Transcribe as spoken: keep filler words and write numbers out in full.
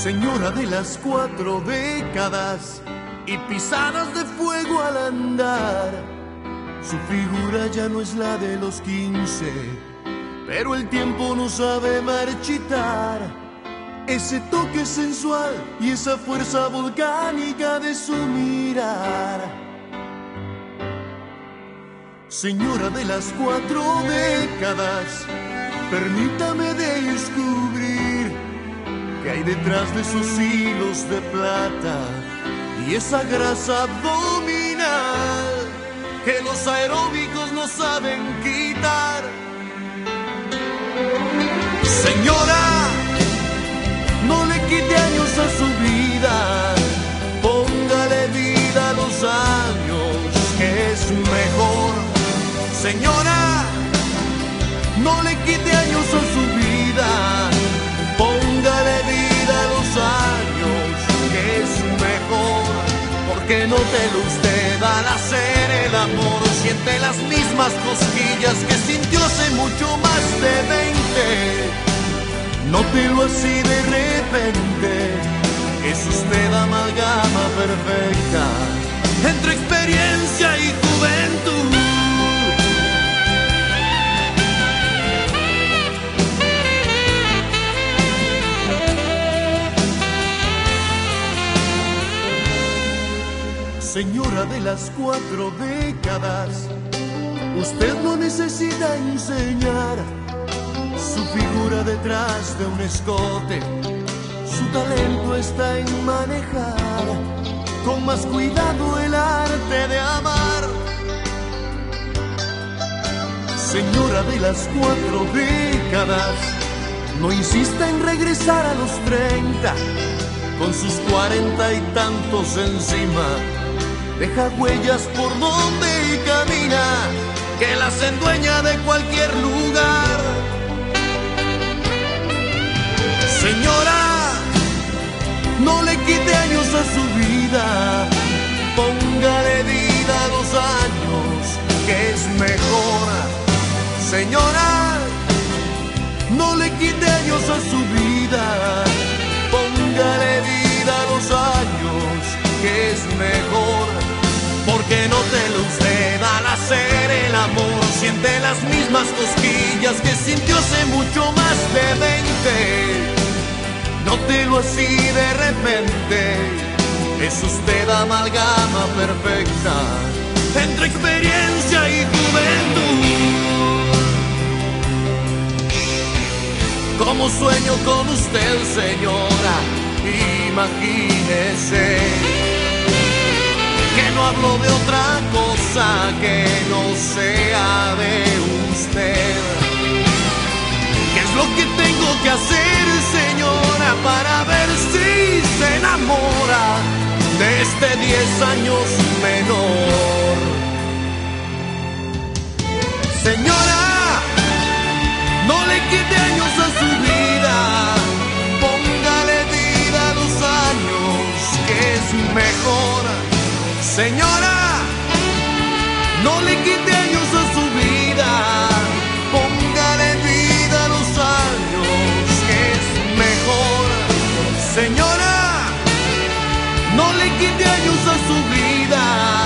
Señora de las cuatro décadas y pisadas de fuego al andar. Su figura ya no es la de los quince, pero el tiempo no sabe marchitar ese toque sensual y esa fuerza volcánica de su mirar. Señora de las cuatro décadas, permítame descubrir qué hay detrás de esos hilos de plata y esa grasa abdominal que los aeróbicos no saben quitar. Señora, no le quite años a su vida, póngale vida a los años, que es mejor. Señora, no le quite años a su vida, póngale vida a los años, que es mejor. Porque nótelo usted, al hacer el amor siente las mismas cosquillas que sintió hace mucho más de veinte. Nótelo así de repente, es usted amalgama perfecta entre experiencia y juventud. Señora de las cuatro décadas, usted no necesita enseñar su figura detrás de un escote. Su talento está en manejar con más cuidado el arte de amar. Señora de las cuatro décadas, no insista en regresar a los treinta, con sus cuarenta y tantos encima. Deja huellas por donde camina, que las endueña de cualquier lugar. Señora, no le quite años a su vida, póngale vida a los años, que es mejor. Señora, no le quite años a su vida, póngale vida a los años, que es mejor. Porque nótelo usted, al hacer el amor siente las mismas cosquillas que sintió hace mucho más de veinte. Nótelo así de repente, es usted amalgama perfecta entre experiencia y juventud. Como sueño con usted, señora, imagínese que no hablo de otra cosa que no sea de usted. ¿Qué es lo que tengo que hacer, señora, para ver si se enamora de este diez años menor? Señora, no le quite años a su vida, póngale vida a los años, que es mejor. Señora, no le quite años a su vida, póngale vida a los años, que es mejor. Señora, no le quite años a su vida,